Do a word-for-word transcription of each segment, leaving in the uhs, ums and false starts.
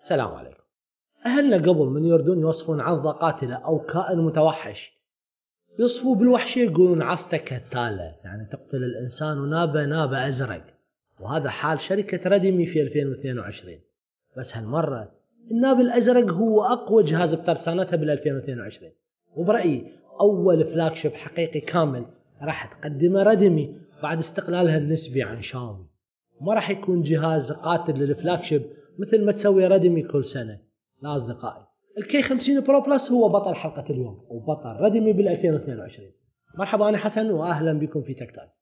السلام عليكم. أهلنا قبل من يردون يوصفون عضة قاتلة أو كائن متوحش يصفوا بالوحشية، يقولون عضته كتالة، يعني تقتل الإنسان ونابه نابه أزرق. وهذا حال شركة ردمي في ألفين واثنين وعشرين، بس هالمرة الناب الأزرق هو أقوى جهاز بترسانتها بال ألفين واثنين وعشرين، وبرأيي أول فلاج شيب حقيقي كامل راح تقدمه ردمي بعد استقلالها النسبي عن شاومي. وما راح يكون جهاز قاتل للفلاج شيب مثل ما تسوي ردمي كل سنة. لا أصدقائي، الكي خمسين برو بلس هو بطل حلقة اليوم وبطل ردمي بال ألفين واثنين وعشرين. مرحبا، أنا حسن وأهلا بكم في تك تايم.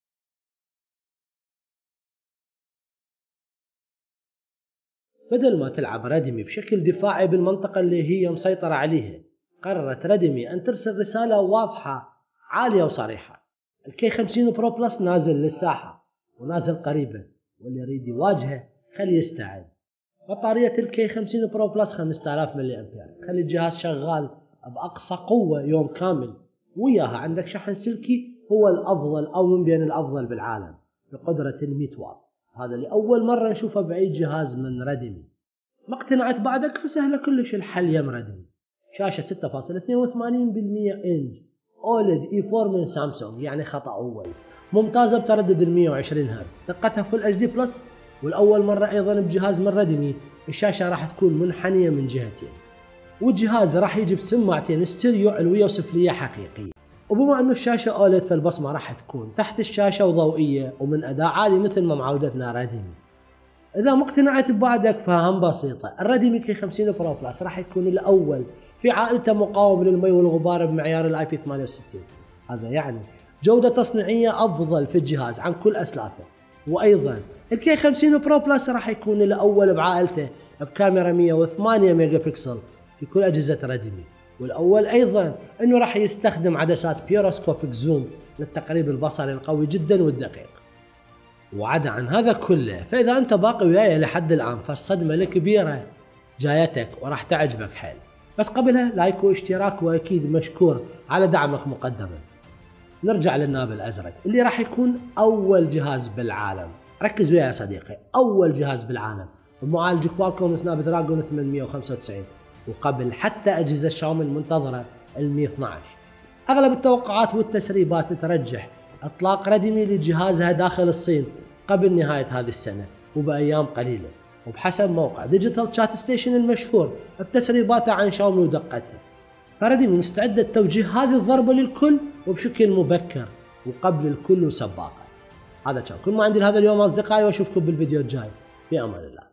بدل ما تلعب ردمي بشكل دفاعي بالمنطقة اللي هي مسيطرة عليها، قررت ردمي أن ترسل رسالة واضحة عالية وصريحة. الكي خمسين برو بلس نازل للساحة ونازل قريبا، واللي يريد يواجهه خليه يستعد. بطارية الكي خمسين برو بلس خمسة آلاف ملي أمبير، خلي الجهاز شغال بأقصى قوة يوم كامل، وياها عندك شحن سلكي هو الأفضل أو من بين الأفضل بالعالم بقدرة مئة واط. هذا لأول مرة نشوفه بأي جهاز من ردمي. ما اقتنعت بعدك؟ فسهلة كلش الحل يم ردمي. شاشة ستة فاصلة اثنين وثمانين بالمئة إنج أوليد إي أربعة من سامسونج، يعني خطأ أول، ممتازة بتردد ال مئة وعشرين هرتز، دقتها فل اتش دي بلس، والأول مرة أيضا بجهاز من ردمي الشاشة راح تكون منحنية من جهتين، والجهاز راح يجي بسماعتين ستيريو علوية وسفلية حقيقية. وبما أنه الشاشة أوليد فالبصمة راح تكون تحت الشاشة وضوئية ومن أداء عالي مثل ما معودتنا ردمي. إذا ما اقتنعت بعدك فهم بسيطة، الردمي كي خمسين برو بلس راح يكون الأول في عائلته مقاوم للمي والغبار بمعيار الاي بي ثمانية وستين. هذا يعني جودة تصنيعية أفضل في الجهاز عن كل أسلافه. وأيضا الكي خمسين برو بلس راح يكون الأول بعائلته بكاميرا مئة وثمانية ميجا بكسل في كل أجهزة ردمي، والأول أيضا أنه راح يستخدم عدسات بيروسكوبيك زوم للتقريب البصري القوي جدا والدقيق. وعدا عن هذا كله، فإذا أنت باقي وياي لحد الآن فالصدمة الكبيرة جايتك وراح تعجبك حيل. بس قبلها لايك واشتراك، وأكيد مشكور على دعمك مقدما. نرجع للناب الأزرق اللي راح يكون أول جهاز بالعالم. ركز وياي يا صديقي، أول جهاز بالعالم بمعالج كوالكوم سناب دراجون ثمانمئة وخمسة وتسعين، وقبل حتى أجهزة شاومي المنتظرة ال مئة واثني عشر. أغلب التوقعات والتسريبات ترجح إطلاق ردمي لجهازها داخل الصين قبل نهاية هذه السنة وبأيام قليلة، وبحسب موقع ديجيتال شات ستيشن المشهور بتسريباته عن شاومي ودقتها. فردمي مستعدة توجيه هذه الضربة للكل وبشكل مبكر وقبل الكل وسباقة. هذا كان كل ما عندي لهذا اليوم أصدقائي، وأشوفكم بالفيديو الجاي. في أمان الله.